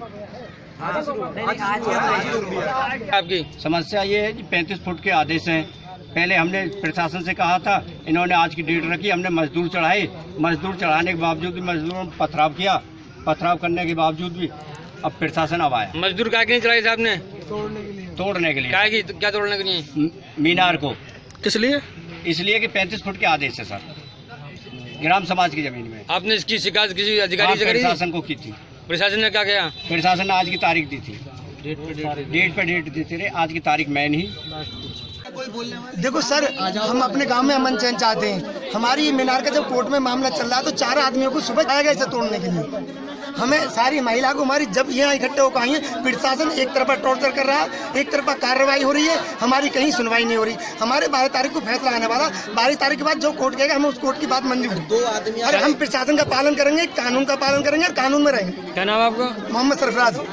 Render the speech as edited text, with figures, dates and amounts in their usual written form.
आपकी समस्या ये है कि 35 फुट के आदेश हैं। पहले हमने प्रशासन से कहा था, इन्होंने आज की डेट रखी, हमने मजदूर चढ़ाए। मजदूर चढ़ाने के बावजूद भी मजदूरों ने पथराव किया। पथराव करने के बावजूद भी अब प्रशासन अब आया। मजदूर क्या नहीं चढ़ाए साहब ने? तोड़ने के लिए। क्या तोड़ने के लिए? मीनार को। किस लिए? इसलिए कि 35 फुट के आदेश है सर, ग्राम समाज की जमीन में। आपने इसकी शिकायत किसी अधिकारी से करी? प्रशासन को की थी। प्रशासन ने क्या किया? प्रशासन ने आज की तारीख दी थी, डेट पे डेट देते रहे। आज की तारीख मैं नहीं। देखो सर, हम अपने गांव में अमन चैन चाहते हैं। हमारी मीनार का जब कोर्ट में मामला चल रहा है तो 4 आदमियों को सुबह आया गया इसे तोड़ने के लिए। हमें सारी महिला को हमारी जब यहाँ इकट्ठे होकर आई है, प्रशासन एक तरफा टॉर्चर कर रहा है, एक तरफा कार्रवाई हो रही है, हमारी कहीं सुनवाई नहीं हो रही। हमारे 12 तारीख को फैसला आने वाला, 12 तारीख के बाद जो कोर्ट कहेगा हम उस कोर्ट की बात मंजूर। 2 आदमी, अरे हम प्रशासन का पालन करेंगे, कानून का पालन करेंगे और कानून में रहेंगे। क्या नाम आपका? मोहम्मद सरफराज।